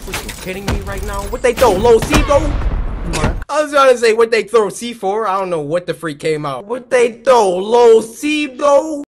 freaking kidding me right now? What they throw? Low C though? Mark. I was trying to say what they throw C for. I don't know what the freak came out. What they throw? Low C though?